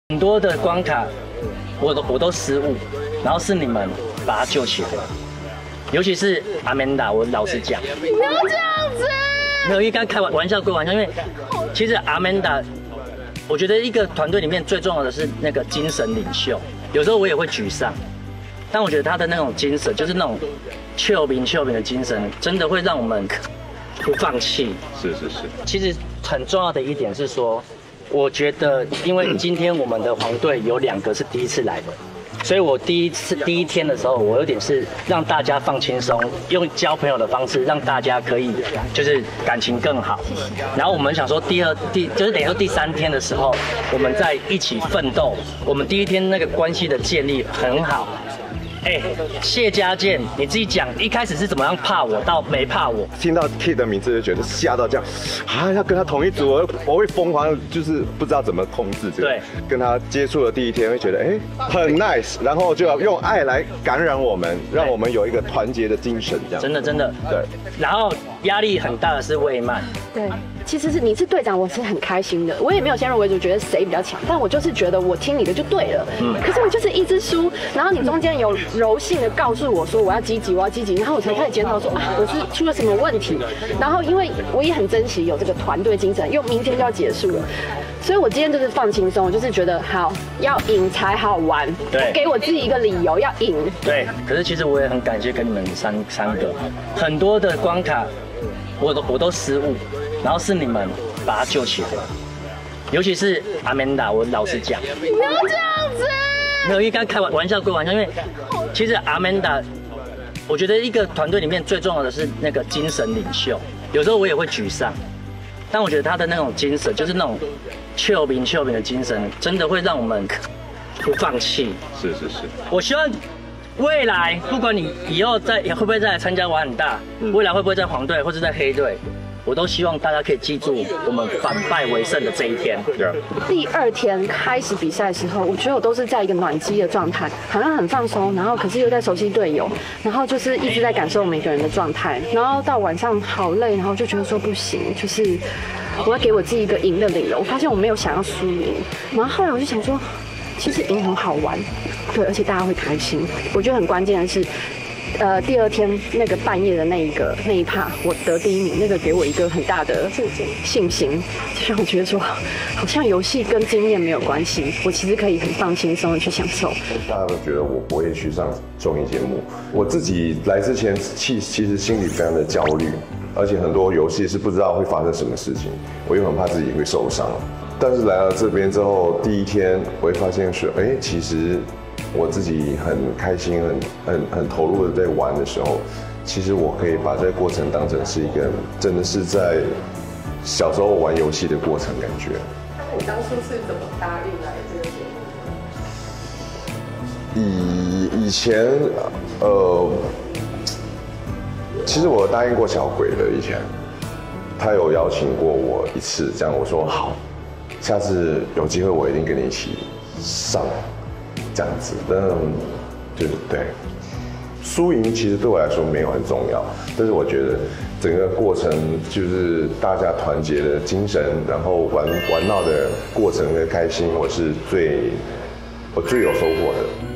很多的关卡我都失误，然后是你们把它救起来。尤其是阿曼达，我老实讲， 不要这样子。 没有，因为刚开玩笑归玩笑，因为其实阿曼达，我觉得一个团队里面最重要的是那个精神领袖。有时候我也会沮丧，但我觉得他的那种精神，就是那种笑柄的精神，真的会让我们不放弃。 是。 其实很重要的一点是说，我觉得因为今天我们的黄队有2个是第一次来的。所以我第一天的时候，我有点是让大家放轻松，用交朋友的方式让大家可以就是感情更好。然后我们想说就是等于说第3天的时候，我们在一起奋斗。我们第1天那个关系的建立很好。谢家健，你自己讲，一开始是怎么样怕我，到没怕我？ 听到 Kid 的名字就觉得吓到这样，啊，要跟他同一组，我会疯狂，就是不知道怎么控制这个。 对， 跟他接触的第1天会觉得，很 nice， 然后就要用爱来感染我们，让我们有一个团结的精神，这样。 真的。对。然后压力很大的是魏曼。 对。其实你是队长，我是很开心的。我也没有先入为主，觉得谁比较强，但我就是觉得我听你的就对了。可是我就是一直输，然后你中间有柔性的告诉我说我要积极，然后我才开始检讨说我是出了什么问题。然后因为我也很珍惜有这个团队精神，因为明天就要结束了，所以我今天就是放轻松，我就是觉得好要赢才好玩。 对， 给我自己一个理由要赢。 对，可是其实我也很感谢跟你们三个，很多的关卡我都失误。然后是你们把他救起来，尤其是阿曼达，我老实讲， 不要这样子。 没有，因为刚开玩笑归玩笑，因为其实阿曼达，我觉得一个团队里面最重要的是那个精神领袖。有时候我也会沮丧，但我觉得他的那种精神，就是那种笑柄的精神，真的会让我们不放弃。 是。 我希望未来，不管你以后会不会再来参加玩很大，未来会不会在黄队或者在黑队。我都希望大家可以记住我们反败为胜的这一天。 第2天开始比赛的时候，我觉得我都是在一个暖机的状态，好像很放松，然后可是又在熟悉队友，然后就是一直在感受每个人的状态。然后到晚上好累，然后就觉得说不行，就是我要给我自己一个赢的理由。我发现我没有想要输赢，然后后来我就想说，其实赢很好玩，对，而且大家会开心。我觉得很关键的是。第2天那个半夜的那一趴，我得第1名，那个给我一个很大的信心，就让我觉得说，好像游戏跟经验没有关系，我其实可以很放轻松的去享受。 大家都觉得我不会去上综艺节目，我自己来之前其实心里非常的焦虑，而且很多游戏是不知道会发生什么事情，我又很怕自己会受伤。但是来到这边之后，第1天我会发现说，其实。我自己很开心、很投入的在玩的时候，其实我可以把这个过程当成是一个真的是在小时候玩游戏的过程感觉。 那你当初是怎么答应来这个节目？ 以前其实我答应过小鬼的，以前他有邀请过我1次，这样我说好，下次有机会我一定跟你一起上。这样子，就是对，输赢其实对我来说没有很重要，但是我觉得整个过程就是大家团结的精神，然后玩闹的过程的开心，我最有收获的。